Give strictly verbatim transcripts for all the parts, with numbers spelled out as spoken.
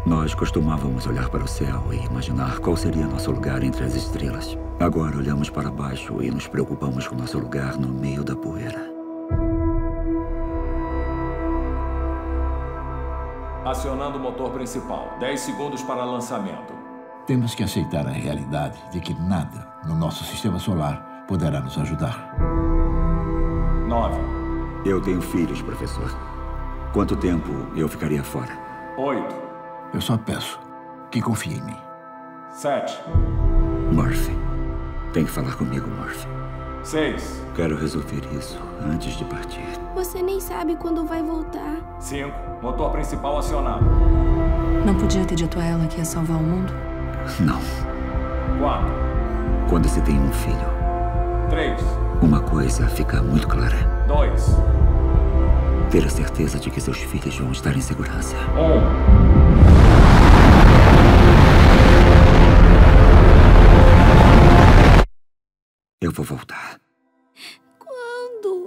Nós costumávamos olhar para o céu e imaginar qual seria nosso lugar entre as estrelas. Agora olhamos para baixo e nos preocupamos com nosso lugar no meio da poeira. Acionando o motor principal. dez segundos para lançamento. Temos que aceitar a realidade de que nada no nosso sistema solar poderá nos ajudar. nove. Eu tenho filhos, professor. Quanto tempo eu ficaria fora? oito. Eu só peço que confie em mim. sete. Murphy. Tem que falar comigo, Murphy. seis. Quero resolver isso antes de partir. Você nem sabe quando vai voltar. cinco. Motor principal acionado. Não podia ter dito a ela que ia salvar o mundo? Não. quatro. Quando se tem um filho, três. uma coisa fica muito clara. dois. Ter a certeza de que seus filhos vão estar em segurança. um. Eu vou voltar. Quando?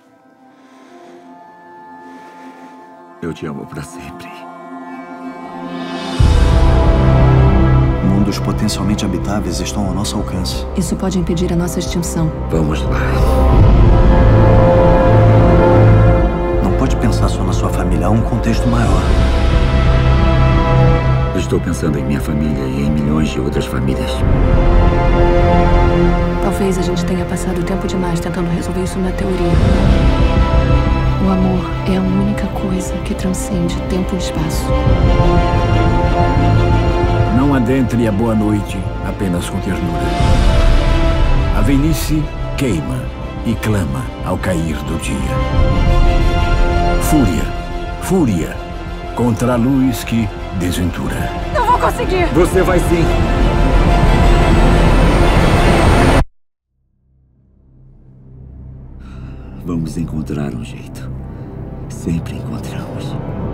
Eu te amo pra sempre. Mundos potencialmente habitáveis estão ao nosso alcance. Isso pode impedir a nossa extinção. Vamos lá. Não pode pensar só na sua família, há um contexto maior. Estou pensando em minha família e em milhões de outras famílias. Talvez a gente tenha passado tempo demais tentando resolver isso na teoria. O amor é a única coisa que transcende tempo e espaço. Não adentre a boa noite apenas com ternura. A velhice queima e clama ao cair do dia. Fúria, fúria contra a luz que desventura. Não vou conseguir! Você vai sim! Vamos encontrar um jeito. Sempre encontramos.